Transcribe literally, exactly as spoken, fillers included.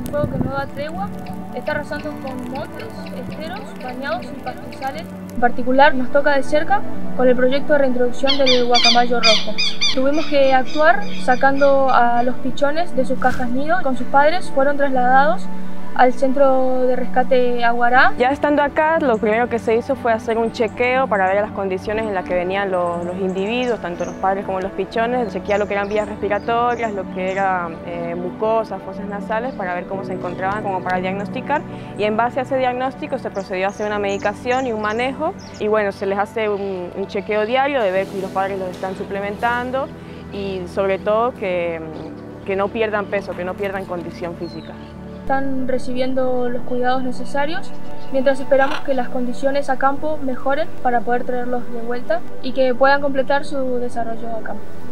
fuego que no da tregua está arrasando con montes, esteros, bañados y pastizales. En particular nos toca de cerca con el proyecto de reintroducción del guacamayo rojo. Tuvimos que actuar sacando a los pichones de sus cajas nido. Con sus padres fueron trasladados al centro de rescate Aguará. Ya estando acá, lo primero que se hizo fue hacer un chequeo para ver las condiciones en las que venían los, los individuos, tanto los padres como los pichones, chequear lo que eran vías respiratorias, lo que eran eh, mucosas, fosas nasales, para ver cómo se encontraban, como para diagnosticar, y en base a ese diagnóstico se procedió a hacer una medicación y un manejo, y bueno, se les hace un, un chequeo diario de ver si los padres los están suplementando y sobre todo que, que no pierdan peso, que no pierdan condición física. Están recibiendo los cuidados necesarios mientras esperamos que las condiciones a campo mejoren para poder traerlos de vuelta y que puedan completar su desarrollo a campo.